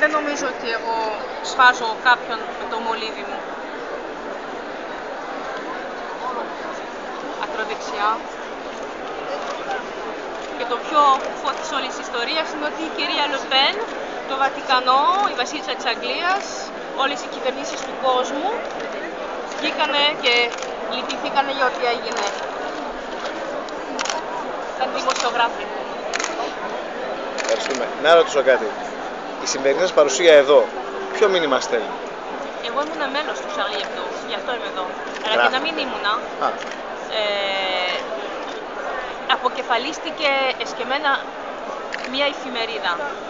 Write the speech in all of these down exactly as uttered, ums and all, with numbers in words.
δεν νομίζω ότι εγώ σφάζω κάποιον με το μολύβι μου. Ακροδεξιά. Και το πιο φω της όλης της ιστορίας είναι ότι η κυρία Λεπέν, το Βατικανό, η βασίλισσα της Αγγλίας, όλες οι κυβερνήσεις του κόσμου βγήκανε και λυπηθήκανε για ό,τι έγινε. Σαν δημοσιογράφοι. Ευχαριστούμε. Να ρωτήσω κάτι. Η σημερινή σας παρουσία εδώ, ποιο μήνυμα στέλνει? Εγώ ήμουν μέλος του Charlie Hebdo, γι' αυτό είμαι εδώ. Αλλά και να μην ήμουνα, ε, αποκεφαλίστηκε εσκεμμένα μία εφημερίδα.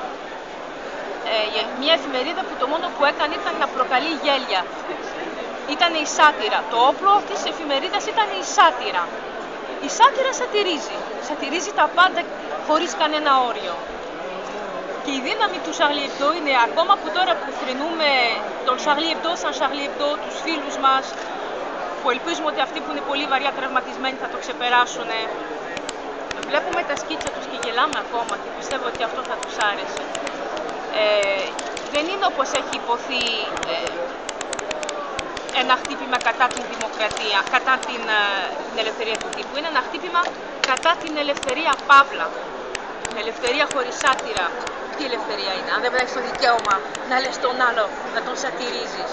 Ε, μία εφημερίδα που το μόνο που έκανε ήταν να προκαλεί γέλια. Ήταν η σάτυρα. Το όπλο αυτής της εφημερίδας ήταν η σάτυρα. Η σάτυρα σατυρίζει. Σατυρίζει τα πάντα χωρίς κανένα όριο. Και η δύναμη του Charlie Hebdo είναι, ακόμα που τώρα που θρηνούμε τον Charlie Hebdo σαν Charlie Hebdo, τους φίλους μας, που ελπίζουμε ότι αυτοί που είναι πολύ βαριά τραυματισμένοι θα το ξεπεράσουν. Βλέπουμε τα σκίτσια τους και γελάμε ακόμα και πιστεύω ότι αυτό θα τους άρεσε. Ε, δεν είναι όπως έχει υποθεί ε, ένα χτύπημα κατά την δημοκρατία, κατά την, ε, την ελευθερία του τύπου. Είναι ένα χτύπημα κατά την ελευθερία παύλα. Την ελευθερία χωρίς σάτυρα. Τι ελευθερία είναι, αν δεν βρέχεις το δικαίωμα να λες τον άλλο, να τον σατυρίζεις.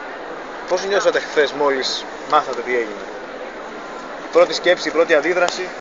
Πώς νιώσατε χθες μόλις μάθατε τι έγινε? Η πρώτη σκέψη, η πρώτη αντίδραση?